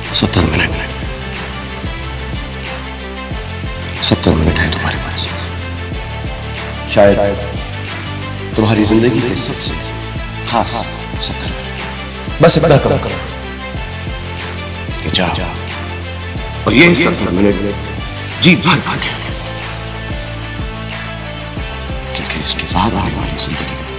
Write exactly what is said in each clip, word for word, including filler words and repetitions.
सत्तर मिनट सत्तर मिनट है तुम्हारे पास। शायद तुम्हारी जिंदगी के सबसे खास सत्तर मिनट। बस इतना करो कि जाओ और ये सत्तर मिनट जी भर भर के, क्योंकि इसके बाद आने वाली जिंदगी में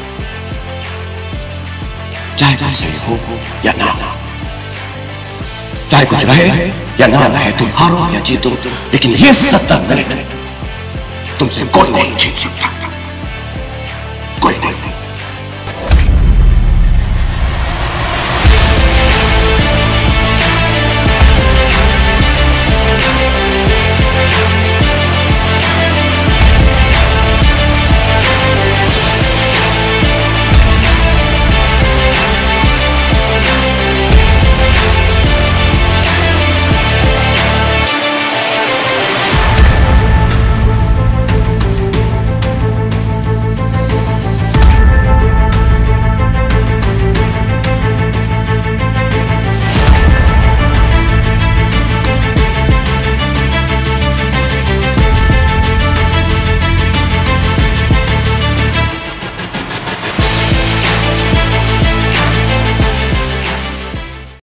चाहे कुछ सही हो या ना हो, चाहे कुछ रहे या ना रहे, तुम हारो या जीतो, लेकिन ये सत्तर मिनट तुमसे कोई नहीं छीन सकता।